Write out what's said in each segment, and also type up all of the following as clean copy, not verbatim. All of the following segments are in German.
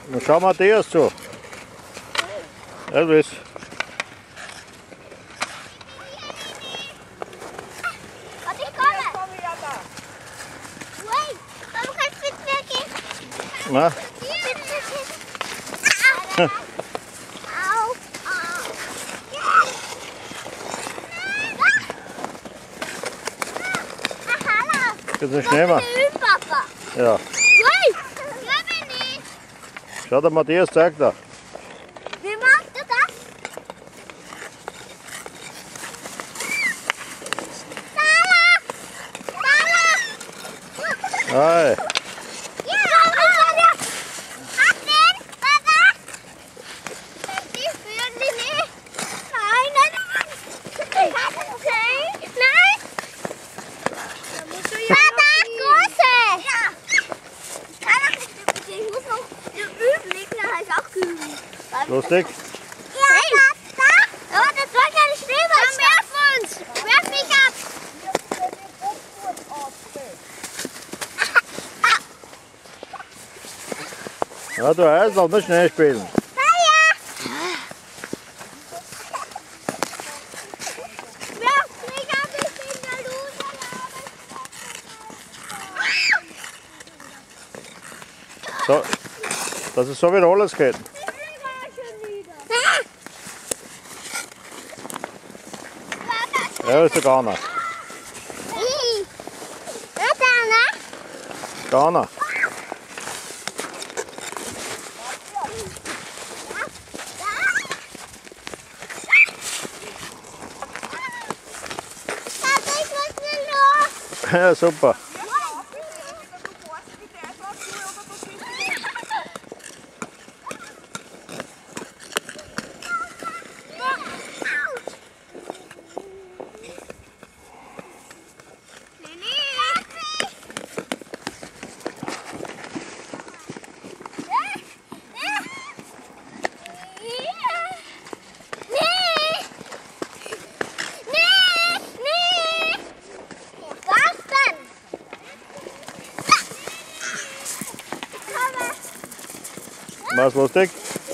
Dann schau Matthias zu. Elvis. Na? Jetzt nicht nehmen. Ja. Schau, der Matthias zeigt da. Wie macht er das? Hey. Lustig? Ja, da. Oh, das war keine Schneeball. Komm, werf uns. Werf mich ab. Ja, du heißt noch nicht schnell spielen. Werf mich ab, ich bin der Loser. So, das ist so wie Rollers geht. Ja, ist der Ghana. Ghana. Ja, super. Was lustig?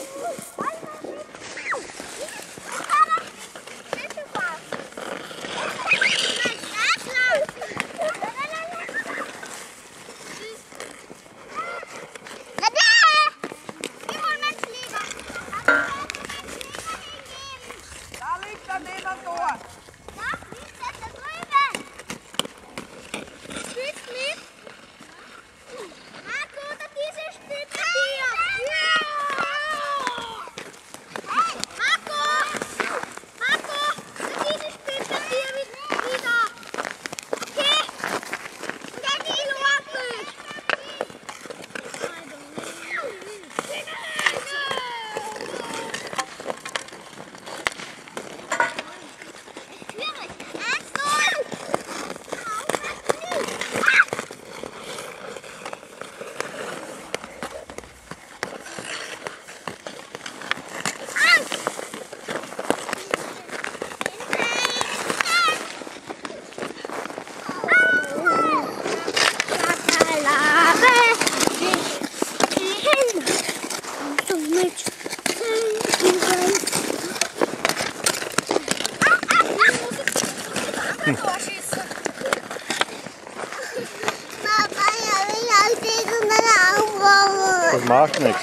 Das macht nichts.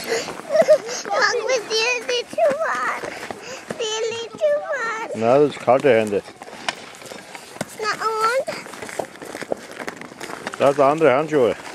Na, das ist kalte Hände. Na und? Da hat andere Handschuhe.